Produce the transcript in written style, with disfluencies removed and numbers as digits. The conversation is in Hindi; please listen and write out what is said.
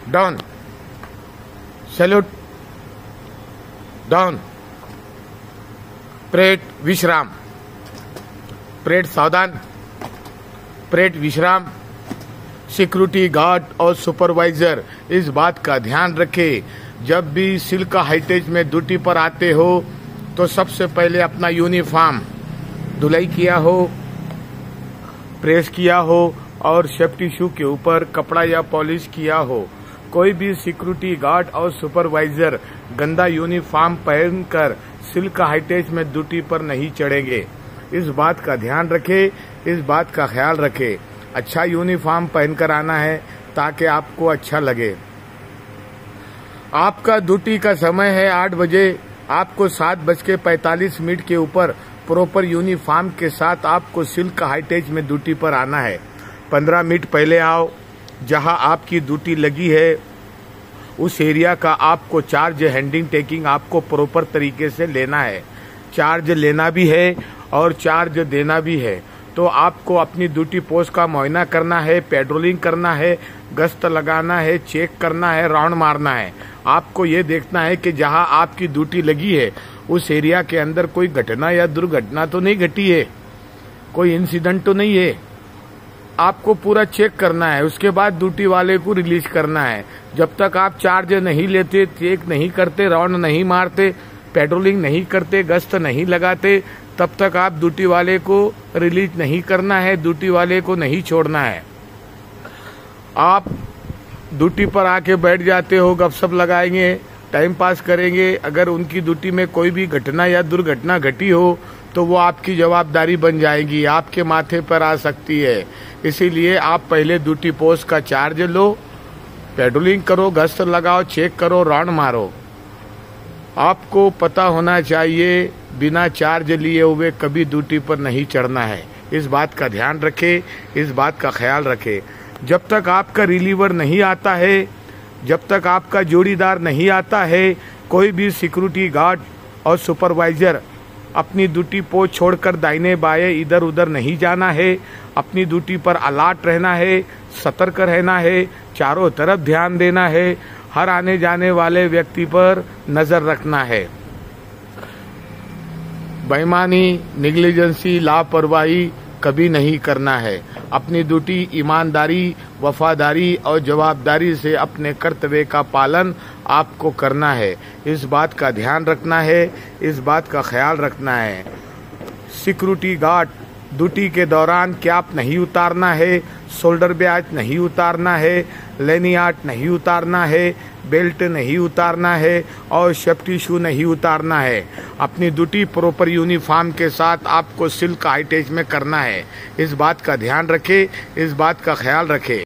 डाउन, सैल्यूट, डाउन, परेड विश्राम, परेड सावधान, परेड विश्राम। सिक्योरिटी गार्ड और सुपरवाइजर इस बात का ध्यान रखें, जब भी सिल्क हाइटेज में ड्यूटी पर आते हो तो सबसे पहले अपना यूनिफॉर्म धुलाई किया हो, प्रेस किया हो और सेफ्टी शू के ऊपर कपड़ा या पॉलिश किया हो। कोई भी सिक्योरिटी गार्ड और सुपरवाइजर गंदा यूनिफॉर्म पहनकर सिल्क हाइटेज में ड्यूटी पर नहीं चढ़ेंगे। इस बात का ध्यान रखें, इस बात का ख्याल रखें। अच्छा यूनिफॉर्म पहनकर आना है ताकि आपको अच्छा लगे। आपका ड्यूटी का समय है 8 बजे। आपको 7:45 के ऊपर प्रॉपर यूनिफॉर्म के साथ आपको सिल्क हाइटेज में ड्यूटी पर आना है। 15 मिनट पहले आओ। जहां आपकी ड्यूटी लगी है उस एरिया का आपको चार्ज हैंडिंग टेकिंग आपको प्रॉपर तरीके से लेना है। चार्ज लेना भी है और चार्ज देना भी है। तो आपको अपनी ड्यूटी पोस्ट का मुआयना करना है, पेट्रोलिंग करना है, गश्त लगाना है, चेक करना है, राउंड मारना है। आपको ये देखना है कि जहां आपकी ड्यूटी लगी है उस एरिया के अंदर कोई घटना या दुर्घटना तो नहीं घटी है, कोई इंसिडेंट तो नहीं है। आपको पूरा चेक करना है, उसके बाद ड्यूटी वाले को रिलीज करना है। जब तक आप चार्ज नहीं लेते, चेक नहीं करते, राउंड नहीं मारते, पेट्रोलिंग नहीं करते, गश्त नहीं लगाते, तब तक आप ड्यूटी वाले को रिलीज नहीं करना है, ड्यूटी वाले को नहीं छोड़ना है। आप ड्यूटी पर आके बैठ जाते हो, गपशप लगाएंगे, टाइम पास करेंगे। अगर उनकी ड्यूटी में कोई भी घटना या दुर्घटना घटी हो तो वो आपकी जवाबदारी बन जाएगी, आपके माथे पर आ सकती है। इसीलिए आप पहले ड्यूटी पोस्ट का चार्ज लो, पेट्रोलिंग करो, गश्त लगाओ, चेक करो, राउंड मारो। आपको पता होना चाहिए बिना चार्ज लिए हुए कभी ड्यूटी पर नहीं चढ़ना है। इस बात का ध्यान रखें, इस बात का ख्याल रखें। जब तक आपका रिलीवर नहीं आता है, जब तक आपका जोड़ीदार नहीं आता है, कोई भी सिक्योरिटी गार्ड और सुपरवाइजर अपनी ड्यूटी पोस्ट छोड़कर दाहिने बाएं इधर उधर नहीं जाना है। अपनी ड्यूटी पर अलर्ट रहना है, सतर्क रहना है, चारों तरफ ध्यान देना है, हर आने जाने वाले व्यक्ति पर नजर रखना है। बेईमानी, नेग्लिजेंसी, लापरवाही कभी नहीं करना है। अपनी ड्यूटी ईमानदारी, वफादारी और जवाबदारी से अपने कर्तव्य का पालन आपको करना है। इस बात का ध्यान रखना है, इस बात का ख्याल रखना है। सिक्योरिटी गार्ड ड्यूटी के दौरान कैप नहीं उतारना है, शोल्डर बैज नहीं उतारना है, लेनियार्ड नहीं उतारना है, बेल्ट नहीं उतारना है और सेफ्टी शू नहीं उतारना है। अपनी ड्यूटी प्रॉपर यूनिफॉर्म के साथ आपको सिल्क हाइटेज में करना है। इस बात का ध्यान रखें, इस बात का ख्याल रखें।